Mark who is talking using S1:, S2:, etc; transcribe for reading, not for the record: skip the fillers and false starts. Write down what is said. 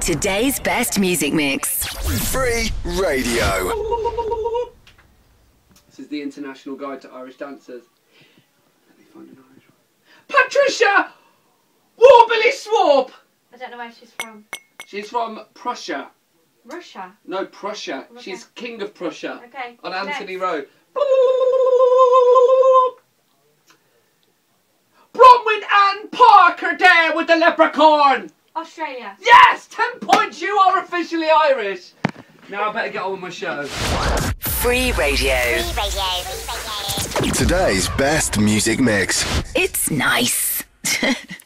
S1: Today's best music mix.
S2: Free Radio.
S3: This is the International Guide to Irish Dancers. Let me find an Irish one. Patricia Warbly Swarp!
S4: I don't know where she's from.
S3: She's from Prussia.
S4: Russia.
S3: No, Prussia.
S4: Okay.
S3: She's King of Prussia.
S4: Okay.
S3: On Anthony
S4: Next.
S3: Road. Bronwyn Ann Parker there with the leprechaun!
S4: Australia.
S3: Yes! 10 points, you are officially Irish! Now I better get on with my show.
S1: Free Radio.
S2: Today's best music mix.
S1: It's nice.